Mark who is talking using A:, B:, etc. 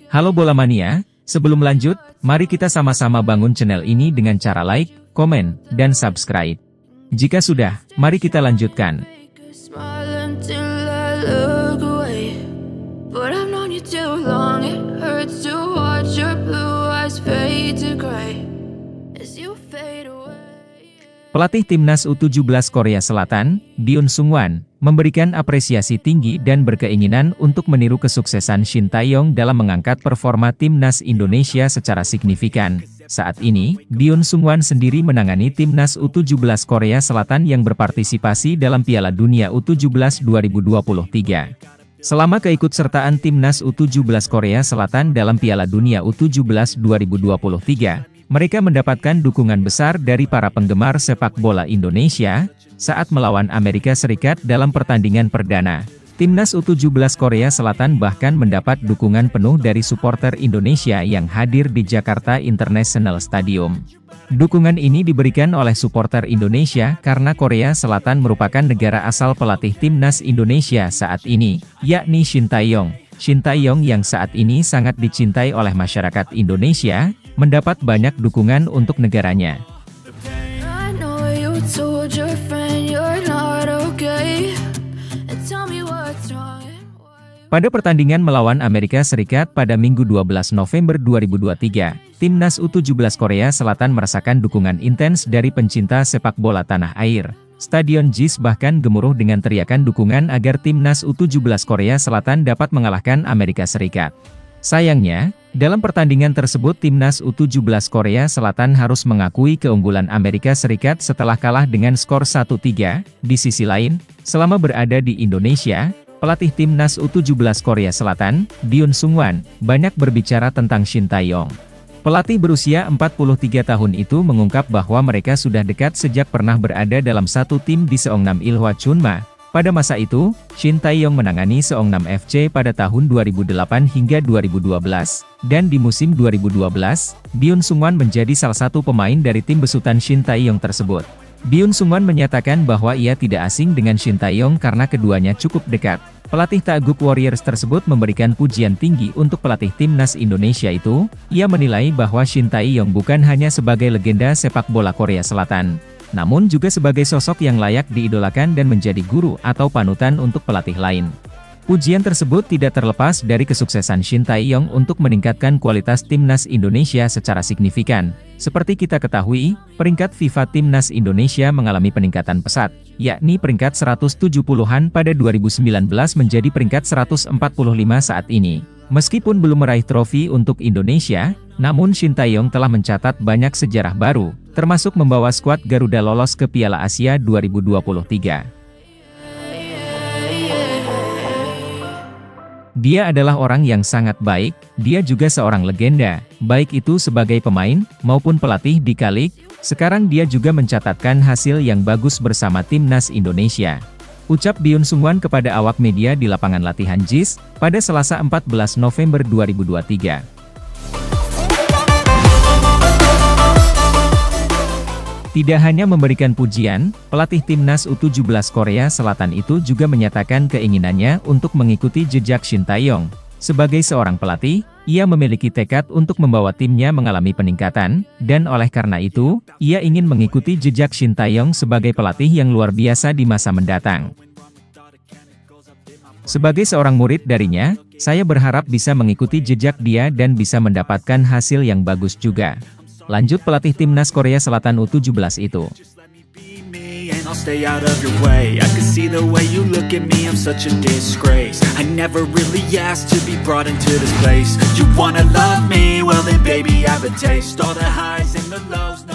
A: Halo Bola Mania, sebelum lanjut, mari kita sama-sama bangun channel ini dengan cara like, komen, dan subscribe. Jika sudah, mari kita lanjutkan. Pelatih Timnas U17 Korea Selatan, Byun Sungwon, memberikan apresiasi tinggi dan berkeinginan untuk meniru kesuksesan Shin Tae-yong dalam mengangkat performa Timnas Indonesia secara signifikan. Saat ini, Byun Sungwon sendiri menangani Timnas U17 Korea Selatan yang berpartisipasi dalam Piala Dunia U17 2023. Selama keikutsertaan Timnas U17 Korea Selatan dalam Piala Dunia U17 2023, mereka mendapatkan dukungan besar dari para penggemar sepak bola Indonesia saat melawan Amerika Serikat dalam pertandingan perdana. Timnas U17 Korea Selatan bahkan mendapat dukungan penuh dari supporter Indonesia yang hadir di Jakarta International Stadium. Dukungan ini diberikan oleh supporter Indonesia karena Korea Selatan merupakan negara asal pelatih Timnas Indonesia saat ini, yakni Shin Tae-yong. Shin Tae-yong yang saat ini sangat dicintai oleh masyarakat Indonesia, mendapat banyak dukungan untuk negaranya. Pada pertandingan melawan Amerika Serikat pada Minggu 12 November 2023, Timnas U17 Korea Selatan merasakan dukungan intens dari pencinta sepak bola tanah air. Stadion JIS bahkan gemuruh dengan teriakan dukungan agar Timnas U17 Korea Selatan dapat mengalahkan Amerika Serikat. Sayangnya, dalam pertandingan tersebut Timnas U17 Korea Selatan harus mengakui keunggulan Amerika Serikat setelah kalah dengan skor 1-3. Di sisi lain, selama berada di Indonesia, pelatih Timnas U17 Korea Selatan, Byun Sungwon, banyak berbicara tentang Shin Tae-yong. Pelatih berusia 43 tahun itu mengungkap bahwa mereka sudah dekat sejak pernah berada dalam satu tim di Seongnam Ilhwa Chunma. Pada masa itu, Shin Tae-yong menangani Seongnam FC pada tahun 2008 hingga 2012. Dan di musim 2012, Byun Sungwon menjadi salah satu pemain dari tim besutan Shin Tae-yong tersebut. Byun Sungwon menyatakan bahwa ia tidak asing dengan Shin Tae-yong karena keduanya cukup dekat. Pelatih Taeguk Warriors tersebut memberikan pujian tinggi untuk pelatih Timnas Indonesia itu. Ia menilai bahwa Shin Tae-yong bukan hanya sebagai legenda sepak bola Korea Selatan, namun juga sebagai sosok yang layak diidolakan dan menjadi guru atau panutan untuk pelatih lain. Pujian tersebut tidak terlepas dari kesuksesan Shin Tae-yong untuk meningkatkan kualitas Timnas Indonesia secara signifikan. Seperti kita ketahui, peringkat FIFA Timnas Indonesia mengalami peningkatan pesat, yakni peringkat 170-an pada 2019 menjadi peringkat 145 saat ini. Meskipun belum meraih trofi untuk Indonesia, namun Shin Tae-yong telah mencatat banyak sejarah baru, termasuk membawa skuad Garuda lolos ke Piala Asia 2023. Dia adalah orang yang sangat baik, dia juga seorang legenda, baik itu sebagai pemain, maupun pelatih di K-League. Sekarang dia juga mencatatkan hasil yang bagus bersama Timnas Indonesia. Ucap Byun Sungwon kepada awak media di lapangan latihan JIS, pada Selasa 14 November 2023. Tidak hanya memberikan pujian, pelatih Timnas U17 Korea Selatan itu juga menyatakan keinginannya untuk mengikuti jejak Shin Tae-yong. Sebagai seorang pelatih, ia memiliki tekad untuk membawa timnya mengalami peningkatan, dan oleh karena itu, ia ingin mengikuti jejak Shin Tae-yong sebagai pelatih yang luar biasa di masa mendatang. Sebagai seorang murid darinya, saya berharap bisa mengikuti jejak dia dan bisa mendapatkan hasil yang bagus juga. Lanjut pelatih Timnas Korea Selatan U17 itu. I'll stay out of your way. I can see the way you look at me, I'm such a disgrace. I never really asked to be brought into this place. You wanna love me? Well then baby I have a taste. All the highs and the lows.